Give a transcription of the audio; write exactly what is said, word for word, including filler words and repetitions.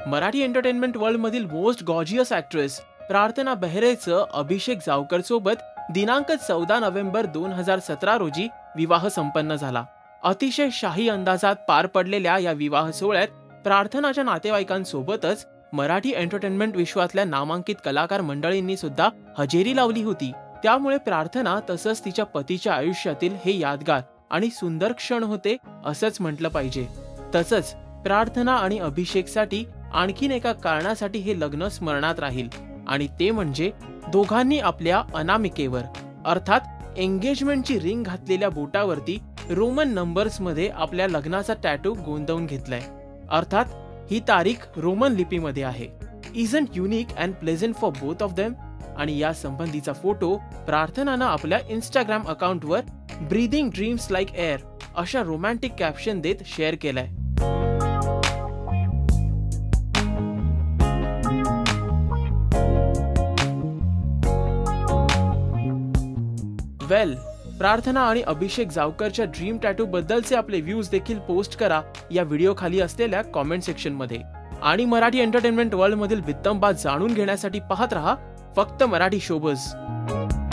Marathi entertainment world मधील most gorgeous actress Prarthana बेहरेचं अभिषेक जावकर सोबत दिनांक चौदा नोव्हेंबर दोन हजार सतरा रोजी विवाह संपन्न झाला। अतिशय शाही अंदाजात पार पडलेल्या या विवाह सोहळ्यात प्रार्थनाच्या नातेवाईकांसोबतच मराठी एंटरटेनमेंट विश्वातल्या नामांकित कलाकार मंडळींनी सुद्धा हजेरी लावली होती। त्यामुळे प्रार्थना तसंच तिच्या पतीच्या आयुष्यातील हे यादगार आणि सुंदर क्षण होते असंच म्हटलं पाहिजे। तसंच प्रार्थना आणि अभिषेकसाठी आणखीन एका कारणासाठी हे लग्न स्मरणात राहील आणि ते म्हणजे दोघांनी आपल्या अनामिकेवर अर्थात एंगेजमेंटची रिंग घातलेल्या बोटावरती रोमन नंबर्स मध्ये आपल्या लग्नाचा टॅटू गोंदवून घेतलाय। अर्थात ही तारीख रोमन लिपीमध्ये आहे। Isn't unique and pleasant for both of them. आणि या संबंधीचा फोटो प्रार्थनानं आपल्या इंस्टाग्राम अकाउंटवर ब्रीदिंग ड्रीम्स लाईक एअर अशा रोमॅन्टिक कॅप्शन देत शेअर केलाय। वेल, प्रार्थना आणि अभिषेक जावकरच्या ड्रीम टॅटू बद्दलचे आपले व्ह्यूज देखील पोस्ट करा या व्हिडिओ खाली असलेल्या कॉमेंट सेक्शन मध्ये। आणि मराठी एंटरटेनमेंट वर्ल्ड मधील वित्तम बात जाणून घेण्यासाठी पाहत रहा फक्त मराठी शोबज।